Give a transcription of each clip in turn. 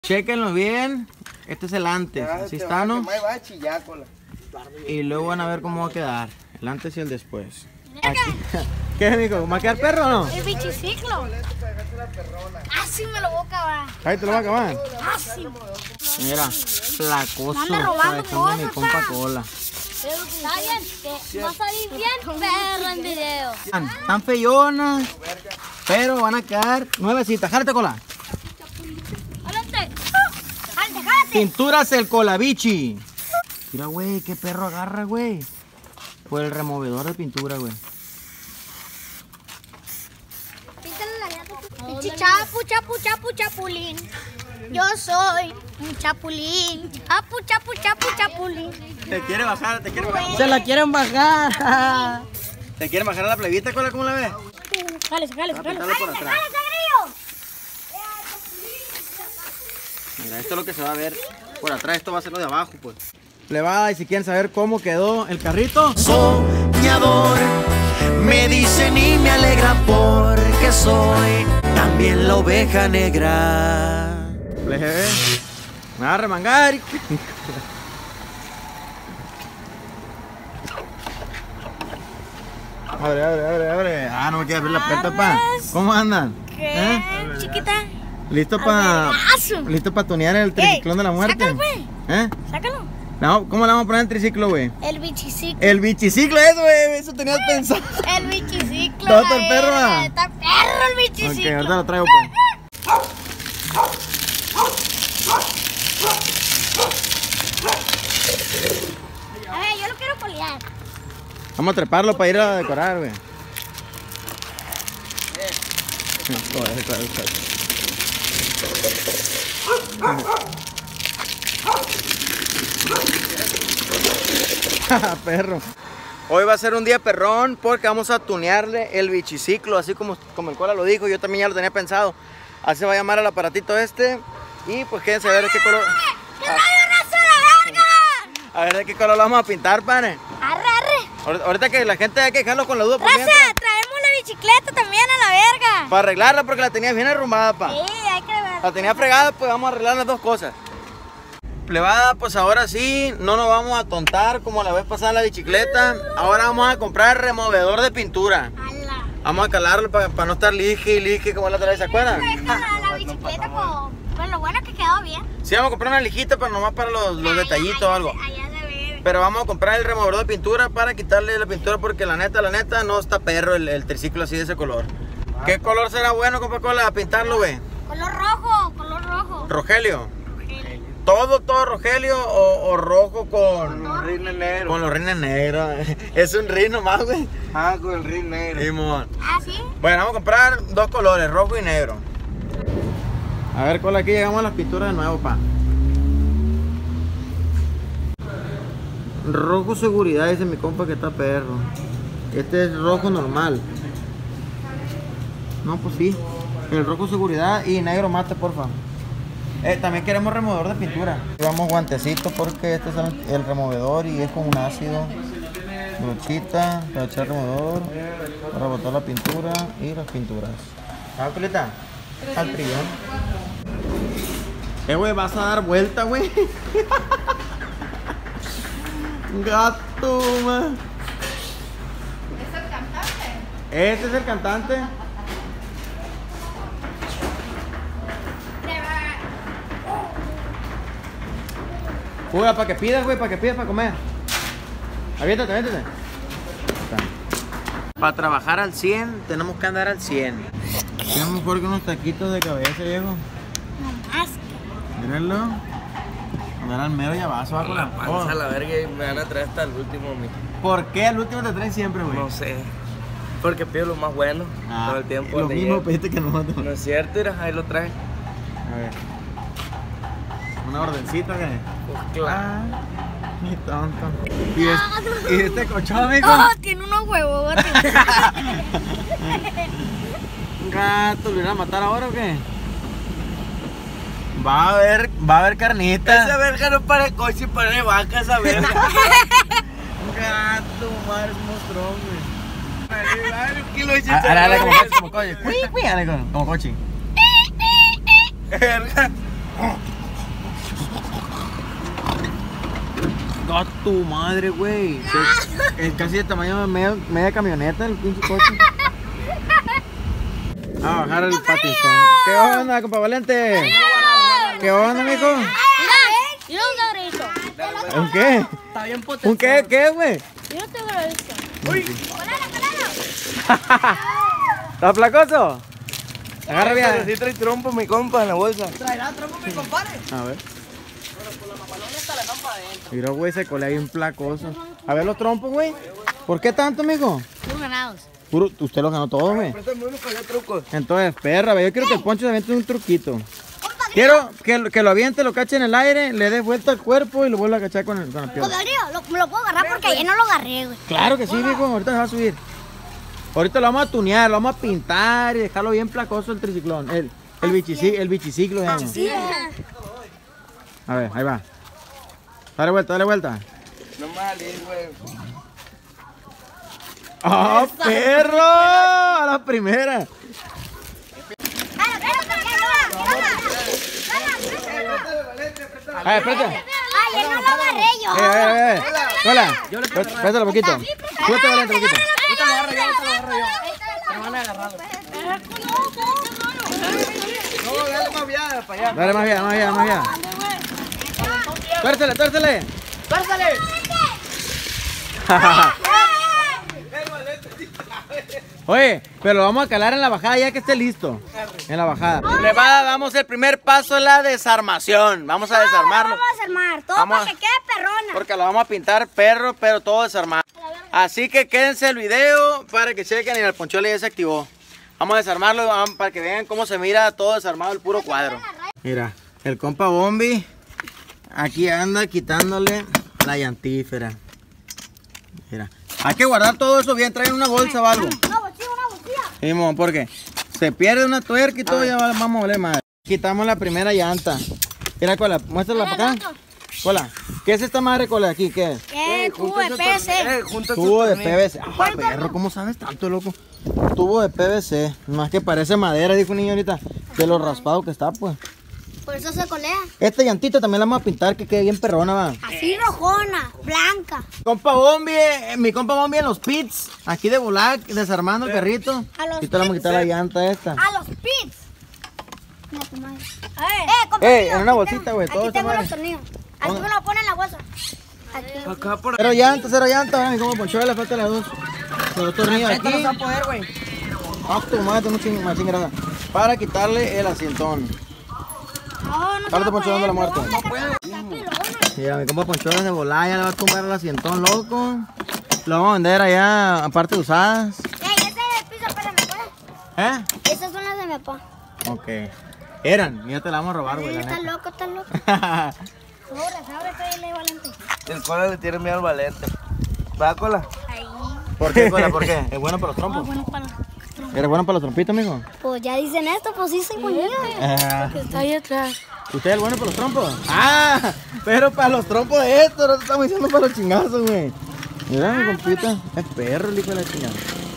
Chéquenlo bien. Este es el antes. Así está, ¿no? Y luego van a ver cómo va a quedar. El antes y el después. Aquí. ¿Qué, mijo? ¿Va a quedar perro o no? El bichiciclo. Así me lo voy a acabar. Ahí te lo va a acabar. Así. Mira, flacoso. Anda robando dejando mi cosas, compa Cola. Está bien, que va a salir bien perro en video. Están feyonas, pero van a quedar nuevecitas. Jálate, Cola. Jálate. Jálate. Pinturas el Colabichi. Mira, güey, qué perro agarra, güey. Por el removedor de pintura, güey. Píntale la llanta. Chapulín. Yo soy un chapulín. Chapulín. Te quiere bajar, te quiere bajar. Se la quieren bajar. ¿Te quieren bajar a la plebita, Cola? ¿Cómo la ves? Jálese. Apuntarlo por atrás. Mira, esto es lo que se va a ver por atrás. Esto va a ser lo de abajo, pues. Plebada, y si quieren saber cómo quedó el carrito. Soñador, me dicen y me alegra porque soy también la oveja negra. Plebe, me va a remangar. Abre. Ah, no me quiere abrir la puerta, pa. ¿Cómo andan? ¿Qué? Chiquita. ¿Listo para tunear el triciclón de la muerte? Sácalo, pues. Sácalo. No, ¿cómo le vamos a poner el triciclo, güey? El bichiciclo. El bichiciclo, eso, güey. Eso tenías pensado. El bichiciclo. ¿Todo está el perro? Está perro el bichiciclo. Ok, ahorita lo traigo, pues. A ver, yo lo quiero colear. Vamos a treparlo para ir a decorar, güey. Perro. Hoy va a ser un día perrón porque vamos a tunearle el bichiciclo, así como el Cola lo dijo. Yo también ya lo tenía pensado. Así se va a llamar el aparatito este. Y pues quédense a ver de qué color. A ver de qué color lo vamos a pintar, pane. Arre. Ahorita que la gente hay que dejarlo con la duda. Raza, traemos la bicicleta también a la verga. Para arreglarla porque la tenía bien arrumbada, pa. Sí, hay que ver. La tenía fregada, pues vamos a arreglar las dos cosas. Plebada, pues ahora sí, no nos vamos a tontar como la vez pasada la bicicleta. Ahora vamos a comprar removedor de pintura. Ala. Vamos a calarlo para no estar lije como la otra vez, ¿se acuerdan? La bicicleta pues lo bueno es que quedó bien. Sí, vamos a comprar una lijita, pero nomás para los detallitos o algo. Allá se ve. Pero vamos a comprar el removedor de pintura para quitarle la pintura porque la neta, no está perro el triciclo así de ese color. ¿Qué color será bueno, compa Cola, pintarlo, güey? Color rojo. ¿Rogelio? ¿Todo Rogelio o rojo con Los rines negros. Con los rines negros? Es un rin nomás, güey. Ah, con el rin negro. Simón. ¿Ah, sí? Bueno, vamos a comprar dos colores, rojo y negro. A ver, Cola, aquí llegamos a las pinturas de nuevo, pa. Rojo seguridad, dice mi compa que está perro. Este es rojo normal. No, pues sí. El rojo seguridad y negro mate, porfa. También queremos removedor de pintura. Llevamos guantecitos porque este es el removedor y es con un ácido. Brochita para echar removedor, para botar la pintura y las pinturas. ¿Ah, Pelita? Al trillón. Güey, vas a dar vuelta, güey. Gato, man. ¿Es el cantante? ¿Este es el cantante? Fuga, para que pidas, güey, para comer. Aviéntate. Para trabajar al 100, tenemos que andar al 100. ¿Qué mejor que unos taquitos de cabeza, viejo? No más. Mírenlo. Andar al mero y abajo. Con la panza a la verga y me van a traer hasta el último, mijo. ¿Por qué al último te traen siempre, güey? No sé. Porque pido lo más bueno todo el tiempo. Lo donde mismo llego. pediste que nosotros. No es cierto, mira, ahí lo trae. A ver. Una ordencita, ¿qué? Pues claro. Mi tonto. ¿Y este cochón, amigo? Oh, tiene unos huevos. Gato, ¿lo iban a matar ahora o qué? Va a haber carnita. Esa verga no para coche, para vaca esa verga. Gato, madre, es un monstruo, güey. Un kilo de Dale, como coche. Como coche. verga. ¡A tu madre, güey! Es casi de tamaño de media camioneta el pinche coche. A bajar el patizón. ¿Qué onda, compa Valente? ¿Qué onda, mijo? Yo no te grito. ¿Un qué? Está bien potente. ¿Un qué? ¿Qué, güey? Yo no te grito. ¿Estás flacoso? Agarra bien. Sí trae trompo mi compa en la bolsa. ¿Traerá trompo mi compadre? A ver. Mira, güey, se colea bien placoso. A ver los trompos, güey. ¿Por qué tanto, mijo? Puros ganados. Puro, usted los ganó todo, güey. Entonces, perra, ve, yo quiero que el Poncho se aviente un truquito. Quiero que lo aviente, lo cache en el aire, le dé vuelta al cuerpo y lo vuelva a cachar con la Pues pierna. Darío, me lo puedo agarrar porque ayer no lo agarré, güey. Claro que sí, mijo, ahorita se va a subir. Ahorita lo vamos a tunear, lo vamos a pintar y dejarlo bien placoso el triciclón. El biciciclo, digamos. A ver, ahí va. Dale vuelta, dale vuelta. No me salí, güey. ¡Ah, perro! A la primera. A ver, espérate. Ay, no lo agarré yo. Hola. Préstalo poquito. Súbete, Valente, poquito. Me van a agarrar. No, dale más viada para allá. Dale, más allá. Tuércele. ¡Tuérzale! Oye, pero lo vamos a calar en la bajada ya que esté listo. En la bajada. Le damos el primer paso en la desarmación. Vamos a desarmarlo. Vamos a desarmar todo Vamos. para que quede perrona. Porque lo vamos a pintar perro, pero todo desarmado. Así que quédense el video para que chequen y el ponchole ya se activó. Vamos a desarmarlo para que vean cómo se mira todo desarmado el puro cuadro. Mira, el compa Bombi aquí anda quitándole la llantífera. Mira, hay que guardar todo eso bien, traen una bolsa o algo. Una bolsilla. Sí, mon, porque se pierde una tuerca y todo, ya vamos a valer madre. Quitamos la primera llanta. Mira, Cola, muéstrala para acá. Cola, ¿qué es esta madre, Cola, aquí? ¿Qué es? Tubo de PVC. Tubo de PVC. Ah, perro, ¿cómo sabes tanto, loco? Tubo de PVC. Más que parece madera, dijo un niño ahorita. De lo raspado que está, pues. Por eso se colea. Esta llantita también la vamos a pintar que quede bien perrona, va. Así rojona, blanca. Compa Bombi, mi compa Bombi en los pits. Aquí de Bulac, desarmando el carrito. A los Ahorita le vamos a quitar la llanta esta. A los pits. Mira tu madre. A ver. Compa, en una bolsita, güey. Todo aquí esta tengo madre. los tornillos. Aquí me lo pone en la bolsa. Aquí. Acá por Cero llanta. Ahora mi compa Poncho le faltan las dos. Los tornillos Esto no aquí. se va a poder, güey. Ah, tu madre, tengo machín grasa. Para quitarle el asientón. No, no. Ahora te Poncho dando la muerte. No puede. Mira, mi compa Poncho desde volar ya le va a tumbar el asientón, loco. Lo vamos a vender allá, aparte de usadas. Ese es el piso, espérame, ¿Eh? Esas son las de mi papá. Ok. Eran, ya te la vamos a robar, güey, la Está neta. loco, está loco. Abre, pégale, Valente. El Cola le tiene miedo al Valente. ¿Va, Cola? Ahí. ¿Por qué, Cola? ¿Por qué? ¿Es bueno para los trompos? Bueno, para. ¿Eres bueno para los trompitos, mijo? Pues ya dicen esto, pues sí, soy bonita. Está ahí atrás. ¿Usted es bueno para los trompos? ¡Ah! Pero para los trompos de esto, no te estamos diciendo para los chingazos, güey. Mira, mi compita. Es perro el hijo de la chingada.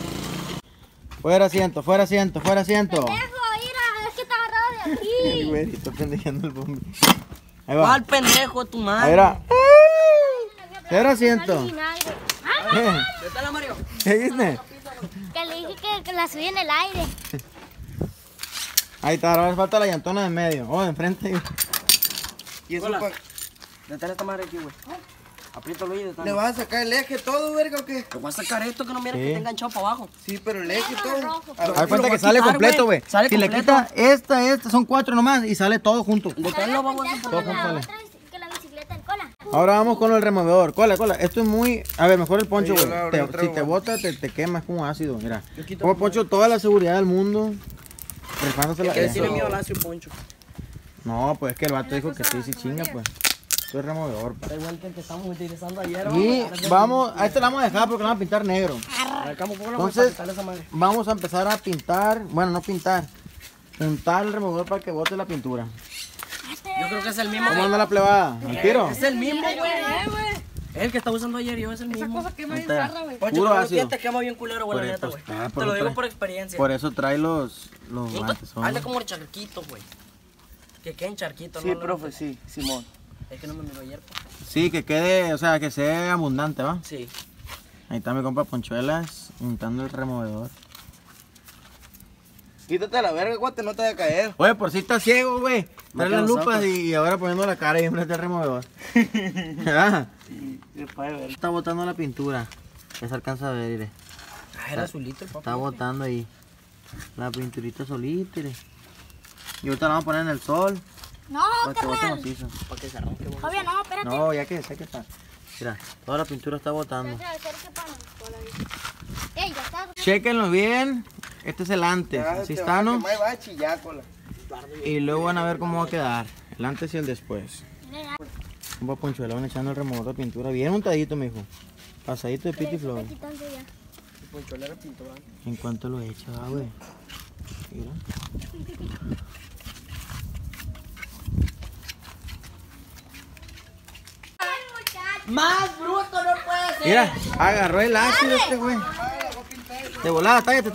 Fuera asiento. Dejo, mira, es que está agarrado de El aquí. güey, está pendejeando el bombi. Ahí va. ¿Cuál pendejo tu Ahí madre? va. Fuera asiento. ¿Qué tal, Mario? ¿Qué dices? Que le dije que la subí en el aire. Ahí está, ahora falta la llantona de en medio. Oh, de enfrente. ¿Y eso para...? Detén esta madre aquí, güey. Apriétalo y detén. ¿Le vas a sacar el eje todo, verga, o qué? Te voy a sacar esto que no mira Sí. que está enganchado para abajo. Sí, pero el eje todo. Haz cuenta que sale quitar, completo, güey. güey. Sale Si le completo. quita esta, son 4 nomás y sale todo junto. Deténlo, vamos a hacer Todo junto sale. Que la bicicleta en cola. Ahora vamos con el removedor. Cola. Esto es muy... A ver, mejor el poncho, Sí, yo güey. lo abro, yo Si traigo, te güey. bota, te quema, es como ácido, mira. Como poncho, toda la seguridad del mundo. Rifándosela. Que tiene miedo al ácido, Poncho. No, pues es que el vato dijo que sí chinga, pues. Esto es removedor, pa. Da igual que el que estamos utilizando ayer. Y vamos, a este lo vamos a dejar porque lo vamos a pintar negro. Entonces, vamos a empezar a pintar, bueno, no pintar, untar el removedor para que bote la pintura. Yo creo que es el mismo. ¿Cómo anda la plebada? ¿Al tiro? Es el mismo, güey. Es el que está usando ayer, yo es el mismo. Ahí está. Poncho, Puro con los ácido. dientes quema bien culero, güey, la neta, güey. pues, Te lo digo por experiencia. Por eso trae los guantes. Hazle como el charquito, güey. Que queden charquitos, Sí, ¿no? profe, sí, Simón. Es que no me miró ayer, pues. Sí, que quede, o sea, que sea abundante, ¿va? Sí. Ahí está mi compa Ponchuelas untando el removedor. Quítate la verga, guate, no te va a caer. Oye, por si está ciego, güey. Trae que las los lupas ojos. y ahora poniendo la cara y enfrente del removedor. ¿Verdad? Se puede ver. Está botando la pintura. Ya se alcanza a ver, mire. Ah, era azulito el papá. Está botando ahí. La pinturita solita, mire. Y ahorita la vamos a poner en el sol. No, Para que bote carnal. macizo. Para que se arranque. Bueno. Obvio, no, espérate. No, ya que sé que está. Mira, toda la pintura está botando. Ey, ya está. Chéquenlo bien. Este es el antes. Así está, ¿no? Me va a chillar, cola. Y luego van a ver cómo va a quedar. El antes y el después. Un va Ponchuelón echando el removedor de pintura. Bien untadito, mijo. Pasadito de piti flow. Poncholera pintura. ¿En cuánto lo echa, güey? Mira. Más bruto no puede ser. Mira, agarró el ácido este, güey. De volada, tállate.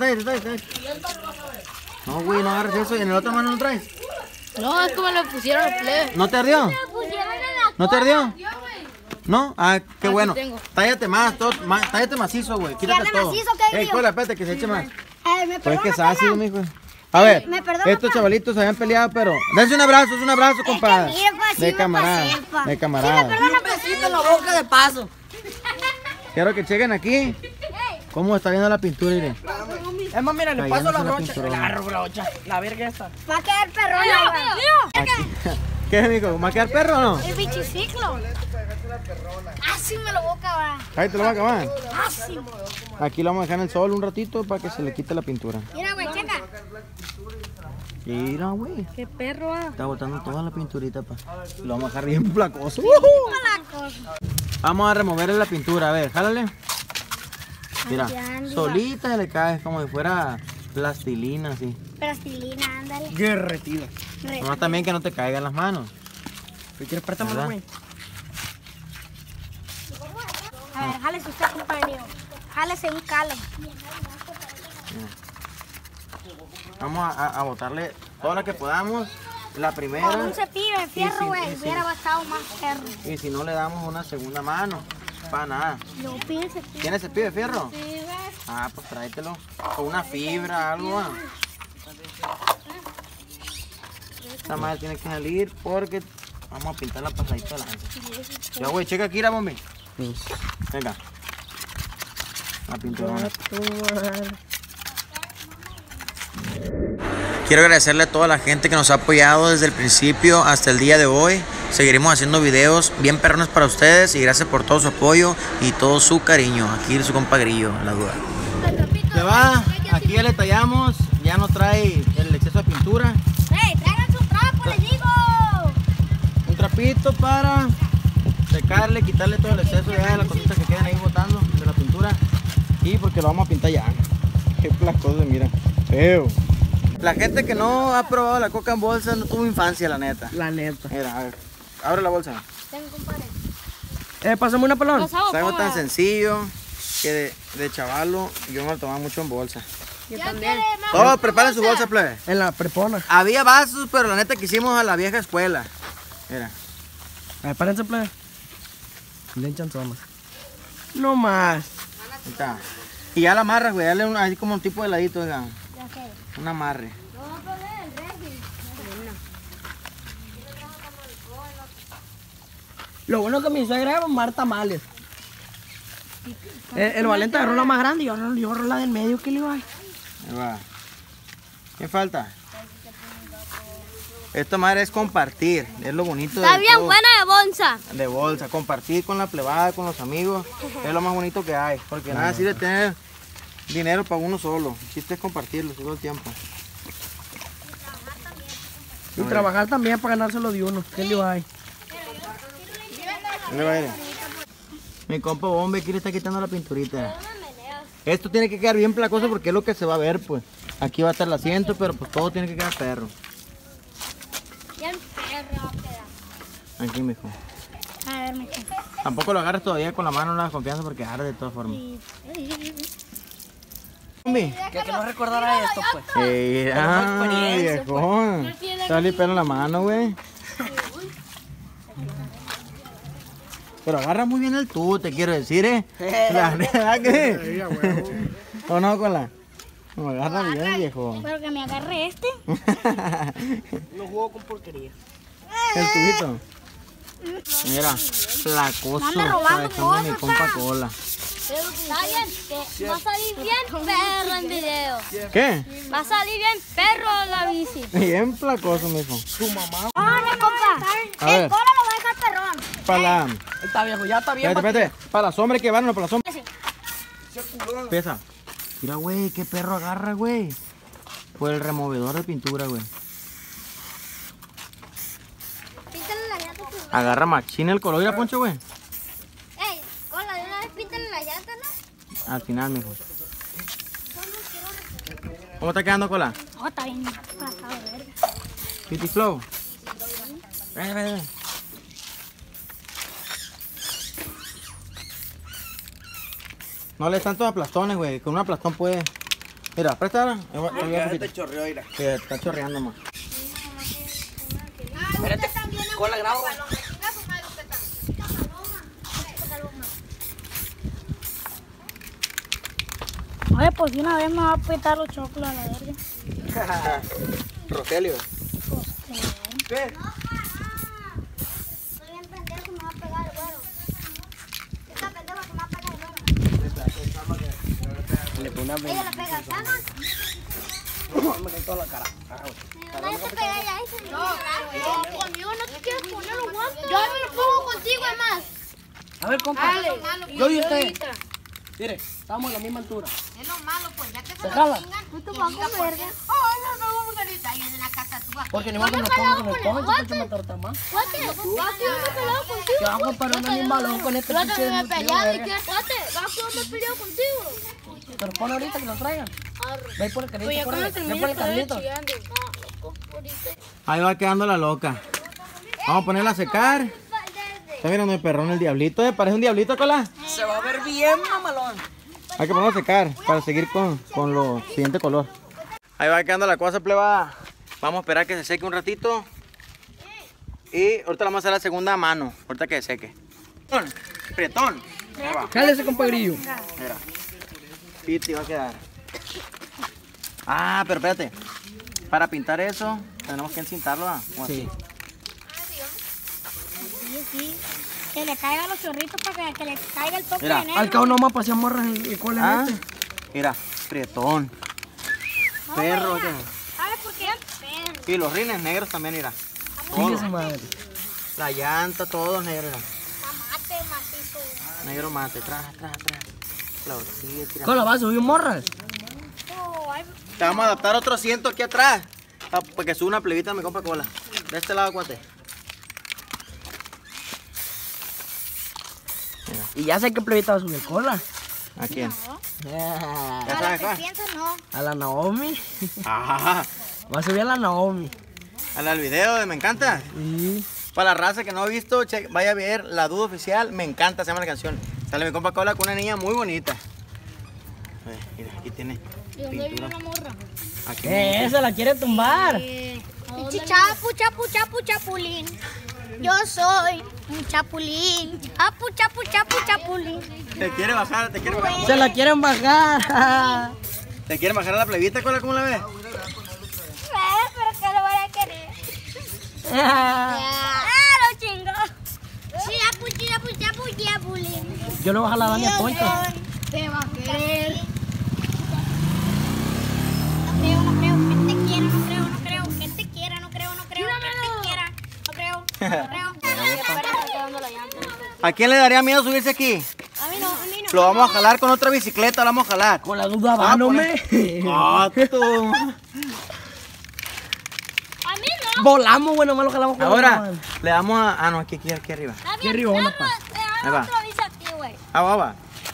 No, güey, no agarres eso. ¿Y en la otra mano no traes? No, es como lo pusieron al plebe. ¿No te ardió? ¿No te ardió? ¿No? Ah, qué bueno. tengo. Tállate más, tállate macizo, güey. Quítate ande todo. macizo, ¿qué Ey, digo? cola, espérate que se eche más. Me Pues es que es perdona, ácido, mijo. A ver, Me perdona, estos chavalitos se habían peleado, pero... Dense un abrazo, compadre. mira, pues, sí De me camarada, pasé, pa. de camarada. Un besito en la boca de paso. Quiero que chequen aquí cómo está viendo la pintura, miren. Es más, mira, le paso la Cayéndose la brocha. pintura. La brocha. La verga esta. Va a quedar perrona. Aquí. ¿Qué, mijo? ¿Va a quedar perro o no? El bichiciclo. Así me lo voy a acabar. Ahí te lo va a acabar. Así. Aquí lo vamos a dejar en el sol un ratito para que se le quite la pintura. Mira, güey, checa. Mira, güey. Qué perro. Está botando toda la pinturita, pa. Lo vamos a dejar bien placoso. La cosa. Vamos a removerle la pintura, a ver, jálale. Mira, Ande, solita le cae como si fuera plastilina, así. Plastilina, ándale. Derretida. No, también que no te caigan las manos. ¿Qué quieres préstame, ¿Verdad? güey? A ver, jálese usted, compañero. Jálese un calo. Vamos a botarle todo lo que podamos. La primera. Con un cepillo de Y fierro, si- güey. y si- Hubiera bastado más perro. Y si no le damos una segunda mano, para nada. Luego pide el cepillo. ¿Tienes cepillo de fierro? Sí, güey. Ah, pues tráetelo. O una fibra, algo. Ah. Esta madre tiene que salir porque vamos a pintar la pasadita de lanza. Ya, güey, checa aquí la bombi. Venga. La pintura. Quiero agradecerle a toda la gente que nos ha apoyado desde el principio hasta el día de hoy. Seguiremos haciendo videos bien perrones para ustedes y gracias por todo su apoyo y todo su cariño. Aquí su compa Grillo, la duda. Se va, aquí ya le tallamos, ya no trae el exceso de pintura. ¡Ey, traigan su trapo, les digo! Un trapito para secarle, quitarle todo el exceso ya de las cositas que quedan ahí botando de la pintura. Y porque lo vamos a pintar ya. Qué placoso, mira. Feo. La gente que no ha probado la coca en bolsa no tuvo infancia, la neta. La neta. Mira, a ver. Abre la bolsa. Tengo, compadre. Pásame una pelón. Pasado, Es algo cómoda. tan sencillo que de chavalo yo me lo tomaba mucho en bolsa. Ya quiere más. Todos preparen su bolsa, plebe. En la prepona. Había vasos, pero la neta quisimos a la vieja escuela. Mira. A ver, párense, plebe. Le echan somas. No más. Ahí está. Y ya la amarras, güey. Dale así como un tipo de ladito, oiga. Ya sé. Un amarre. No va a poner el refri. Lo bueno que mi suegra es Marta tamales. El Valente agarró la más grande y yo agarró la del medio. ¿Qué le va? Ahí va. ¿Qué falta? Esta madre es compartir. Es lo bonito Está de bien todo. buena de bolsa. De bolsa. Compartir con la plebada, con los amigos. Es lo más bonito que hay. Porque nada sirve tener dinero para uno solo. El chiste es compartirlo todo el tiempo. Y trabajar también para ganárselo de uno. ¿Qué le va? Ahí va, mire. Mi compa Bombe aquí le está quitando la pinturita. Esto tiene que quedar bien placoso porque es lo que se va a ver, pues. Aquí va a estar el asiento, pero pues todo tiene que quedar perro. Bien perro va a quedar. Aquí, mijo. A ver, mijo. Tampoco lo agarres todavía con la mano, no la confianza porque arde de todas formas. Bombi. Que no recordara esto, pues. Mira, viejón. Te va a limpiar la mano, güey. Pero agarra muy bien el tubo, te quiero decir, La verdad que... ¿O no, Cola? Me agarra bien, viejo. Pero que me agarre este. No juego con porquería. El tubito. Mira, flacoso. Anda robando dejando mi cosas, compa pa. Cola. Está bien, que va a salir bien perro en video. ¿Qué? Va a salir bien perro la bici. Bien flacoso, mijo. ¡Ah, no, compa! A ver. El Cola lo va a dejar perrón. Para la... Está viejo, ya está bien. Espérate, espérate. Para la sombra hay que llevarlo, para la sombra. Pesa. Mira, güey, qué perro agarra, güey. Por el removedor de pintura, güey. Píntale la llanta, tú. Agarra machín el color. Mira, Poncho, güey. Ey, Cola, de una vez píntale la llanta, ¿no? Al final, mijo. ¿Cómo está quedando, Cola? Oh, está bien pasado, verga. Pity Flow. Ven, ven, ven. No le tantos aplastones, güey. Con un aplastón puede... Mira, préstala. Te chorreó, mira. Que está chorreando más. Espérate, Cola, grabo. Oye, pues de una vez me va a petar los choclos a la verga. Rogelio. ¿Qué? Estoy bien pendejo, me va a pegar el güero. Esta pendeja que me va a pegar el güero. Le pone una vez. Ella le pega al Sama. Me cae toda la cara. Nadie te pega ya ese. No, conmigo no te quieres poner los guantes. Yo me los pongo contigo, es más. A ver, compa. Yo y usted. Mire, estamos a la misma altura. Es lo malo, pues, ya que se ¿Se lo jala? chingan. No te vas a verga. Oh, no, no, vamos ahorita. Ahí en la casa tú vas. Porque ni más que me pongo con el poncho, porque me torta más. Guate, yo me he peleado contigo. Yo hago para un animal con este pinche de Me he peleado y verga. qué guate. Vas que yo me he peleado contigo. Pero pon ahorita que lo traigan. Ve por el carrito, por el carrito. Ahí va quedando la loca. Vamos a ponerla a secar. Está mirando el perrón el diablito, ¿Parece un diablito, Cola? Se va a ver bien, mamalón. Hay que ponerlo a secar para seguir con lo siguiente color. Ahí va quedando la cosa, pleba. Vamos a esperar que se seque un ratito. Y ahorita la vamos a hacer la segunda mano. Ahorita que se seque. Prietón. Ahí va. Jálese, compa Grillo. Mira. Piti va a quedar. Ah, pero espérate. Para pintar eso, tenemos que encintarlo. ¿O así? Sí. Que le caigan los chorritos para que le caiga el toque Mira, de negro. Al cabo nomás pasé morras el Cola Ah, en este. mira, prietón. Perro. ¿qué? ¿Sabes por qué? Perro. Y los rines negros también, mira. Sigue su madre. La llanta, todo negro, mira. Mate, macizo. Negro mate, tras. La horquilla, tira. Cola, va a subir morras. Oh, ay, Te vamos a adaptar otro asiento aquí atrás. Para que suba una plebita mi compa Cola. De este lado, cuate. Y ya sé que plebita va a subir Cola. ¿A quién? ¿Ya a sabes la que cuál? piensa no. A la Naomi. Ajá. Va a subir a la Naomi. Al video de Me Encanta. Sí. Para la raza que no ha visto, vaya a ver la duda oficial. Me Encanta, se llama la canción. Sale mi compa Cola con una niña muy bonita. Mira, aquí tiene ¿Y dónde vive pintura. la morra? Aquí. ¿Qué? Se la quiere tumbar. Chapu, chapulín. Yo soy un chapulín. Chapulín. Te quiere bajar, te quiere bajar. Se la quieren bajar. ¿Te quiere bajar a la plebita, Cola? ¿Cómo la ves? Pero que lo voy a querer. Lo chingo. Chapulín. Yo le voy a bajar la Dani a Poncho. Te va a querer. No creo. Que te quiera, no creo. Que te quiera, no creo. Que te quiera, no creo. ¿A quién le daría miedo subirse aquí? A mí no. Lo vamos a jalar con otra bicicleta, lo vamos a jalar. Con la duda va, no me. Ah, tú. A mí no. Volamos, bueno, más lo jalamos con Ahora la le damos a... Ah, no, aquí arriba. Está Qué ribona, pa. Ahí va. Otro aviso aquí, güey. Va.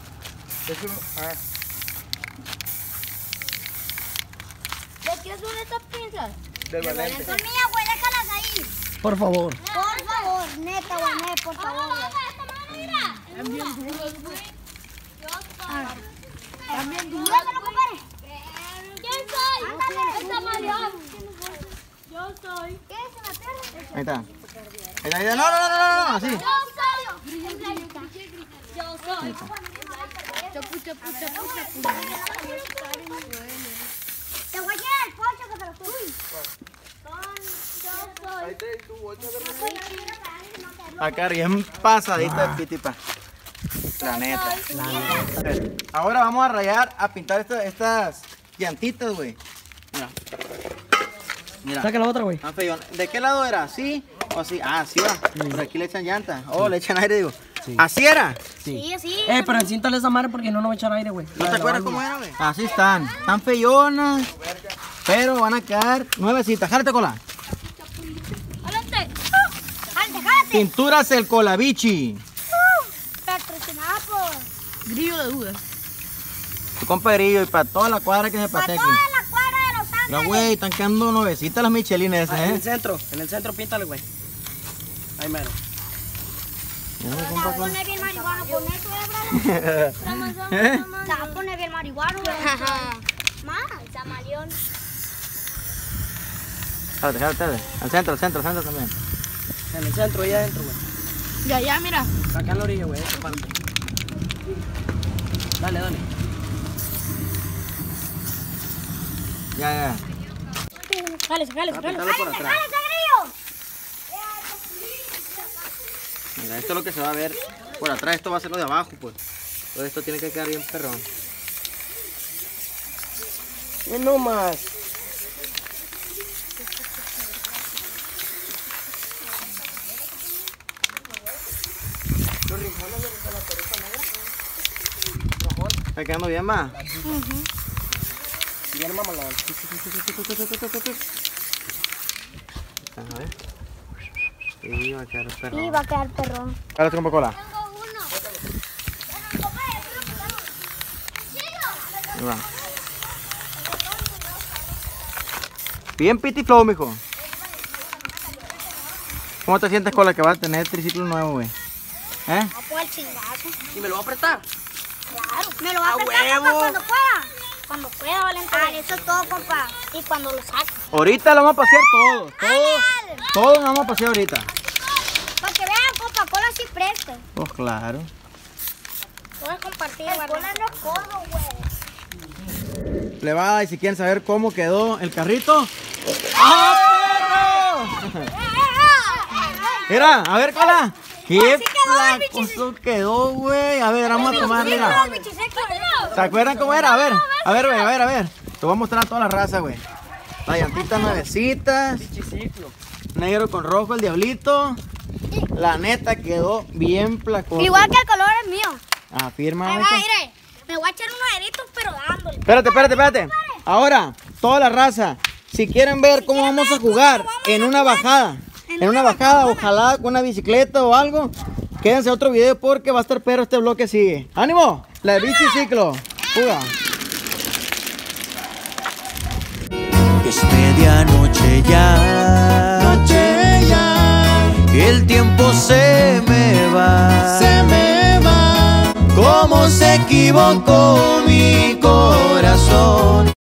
¿Le quieres una de estas pinzas? Del Valente. Son mías, güey, déjalas ahí. Por favor. Por favor, neta, güey, por favor. Están bien duras, güey. Están bien duras. ¿Quién soy? Ándale, esta Marión. Yo soy. ¿Qué es una perra? Ahí está. No, así. Te voy a llevar el pollo que te lo subí. Acá bien pasadita de pitipa. La neta. Ahora vamos a rayar, a pintar estas llantitas, güey. Mira. Saca la otra, güey. Tan feo. ¿De qué lado era? ¿Así o así? Ah, así va. Por aquí le echan llanta. Oh, le echan aire, digo. Sí. ¿Así era? Sí, así. Pero encíntale esa madre porque no va a echar aire, güey. ¿No te acuerdas cómo era, güey? Así están. Están feyonas, pero van a quedar nuevecitas. Jálate, cola. Jálate. Pinturas el Colavichi. Patrocinada por Grillo de duda. Tu compa Grillo y para toda la cuadra que se pase aquí. toda la cuadra de Los Ángeles. Mira, güey, están quedando nuevecitas las Michelines esas, En ¿eh? el centro píntale, güey. Ahí mero. Mira, compa, Te vas a poner bien marihuana con eso, ¿Eh? Te vas a poner bien marihuana, Más, chamaleón. Jálate. Al centro también. En el centro, ahí adentro, güey. Ya, mira. Acá en la orilla, güey, esa parte. Dale. Ya. Jálese. Píntalo por atrás. Grillo! Mira, esto es lo que se va a ver por atrás. Esto va a ser lo de abajo, pues. Todo esto tiene que quedar bien perrón. No más. ¿Está quedando bien, más? Bien, mamalón. A ver. Sí, va a quedar perrón. Sí, va a quedar perrón. Jálate, compa, cola. Tengo uno. Ahí va. Bien pitiflow, mijo. ¿Cómo te sientes, cola, que vas a tener triciclo nuevo, güey? ¿Eh? Va por el chingazo. ¿Y me lo va a prestar? Claro. Me lo va a prestar, compa, cuando pueda. Cuando pueda, Valentín. Eso es todo, compa. Y cuando lo saque. Ahorita lo vamos a pasear todo lo vamos a pasear ahorita. Para que vean, Coca-Cola sí presta. Pues claro. Todo es compartir, el cola no es codo, güey. Le va, y si quieren saber cómo quedó el carrito. ¡Ah, perro! Mira, a ver, cola. ¡Qué placoso quedó, güey! A ver, vamos a tomar, mira. ¿Se acuerdan cómo era? A ver, güey, a ver. Te voy a mostrar a toda la raza, güey. Las llantitas nuevecitas. Negro con rojo, el diablito. La neta quedó bien placoso. Igual que el color es mío. Afirma. Ahí va, mire. Me voy a echar unos deditos, pero dándole. Espérate. Ahora, toda la raza, si quieren ver cómo vamos a jugar en una bajada, ojalá con una bicicleta o algo, quédense a otro video porque va a estar perro este bloque sigue. ¡Ánimo! La de biciciclo. Juga. Es medianoche ya, el tiempo se me va, cómo se equivocó mi corazón.